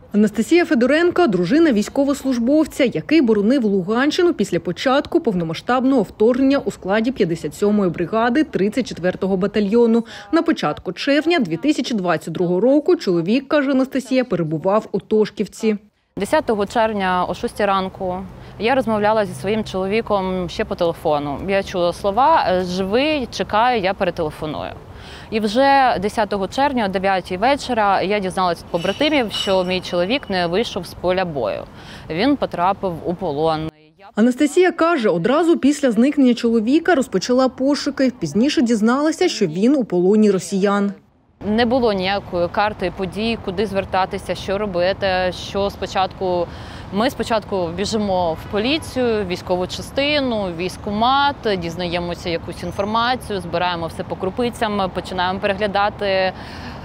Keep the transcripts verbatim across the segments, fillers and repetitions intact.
Анастасія Федоренко – дружина військовослужбовця, який боронив Луганщину після початку повномасштабного вторгнення у складі п'ятдесят сьомої бригади тридцять четвертого батальйону. На початку червня дві тисячі двадцять другого року чоловік, каже Анастасія, перебував у Тошківці. десятого червня о шостій ранку я розмовляла зі своїм чоловіком ще по телефону. Я чула слова «живий, чекаю, я перетелефоную». І вже десятого червня о дев'ятій вечора я дізналася від побратимів, що мій чоловік не вийшов з поля бою. Він потрапив у полон. Анастасія каже, одразу після зникнення чоловіка розпочала пошуки. Пізніше дізналася, що він у полоні росіян. Не було ніякої карти подій, куди звертатися, що робити, що спочатку... Ми спочатку біжимо в поліцію, військову частину, військкомат, дізнаємося якусь інформацію, збираємо все по крупицям, починаємо переглядати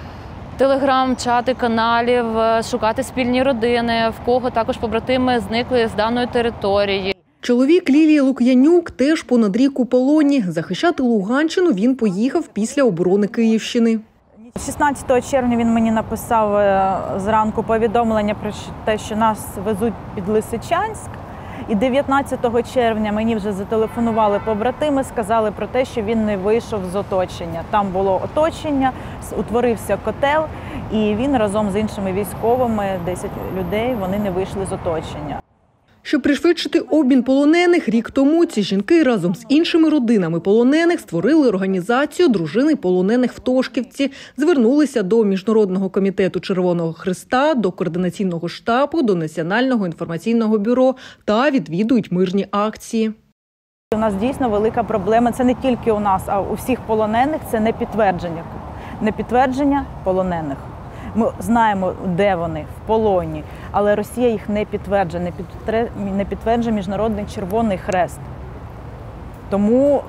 телеграм-чати каналів, шукати спільні родини, в кого також побратими зникли з даної території. Чоловік Лілії Лук'янюк теж понад рік у полоні. Захищати Луганщину він поїхав після оборони Київщини. шістнадцятого червня він мені написав зранку повідомлення про те, що нас везуть під Лисичанськ. І дев'ятнадцятого червня мені вже зателефонували побратими, сказали про те, що він не вийшов з оточення. Там було оточення, утворився котел, і він разом з іншими військовими, десять людей, вони не вийшли з оточення. Щоб пришвидшити обмін полонених, рік тому ці жінки разом з іншими родинами полонених створили організацію «Дружини полонених в Тошківці». Звернулися до Міжнародного комітету Червоного Хреста, до Координаційного штабу, до Національного інформаційного бюро та відвідують мирні акції. У нас дійсно велика проблема. Це не тільки у нас, а у всіх полонених – це не підтвердження. Не підтвердження полонених. Ми знаємо, де вони, в полоні, але Росія їх не підтверджує, не підтверджує Міжнародний Червоний Хрест. Тому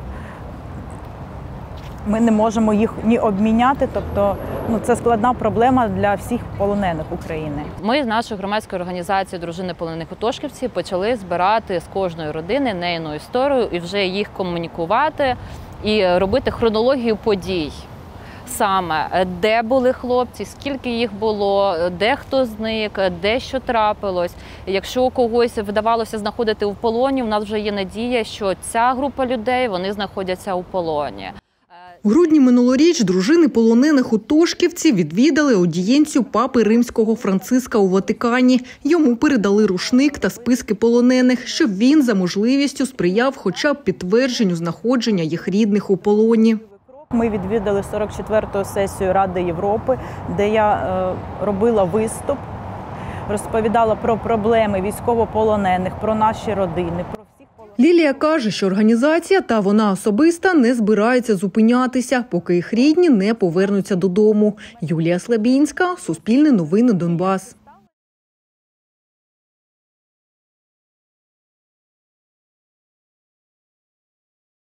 ми не можемо їх ні обміняти, тобто ну, це складна проблема для всіх полонених України. Ми з нашої громадської організації «Дружини полонених у Тошківці» почали збирати з кожної родини неїну історію і вже їх комунікувати і робити хронологію подій. Саме, де були хлопці, скільки їх було, де хто зник, де що трапилось. Якщо когось вдавалося знаходити у полоні, у нас вже є надія, що ця група людей, вони знаходяться у полоні. У грудні минулоріч дружини полонених у Тошківці відвідали аудієнцію папи Римського Франциска у Ватикані. Йому передали рушник та списки полонених, щоб він за можливістю сприяв хоча б підтвердженню знаходження їх рідних у полоні. Ми відвідали сорок четверту сесію Ради Європи, де я е, робила виступ, розповідала про проблеми військовополонених, про наші родини. Про всіх полонених. Лілія каже, що організація та вона особиста не збирається зупинятися, поки їх рідні не повернуться додому. Юлія Слабінська, Суспільне новини, Донбас.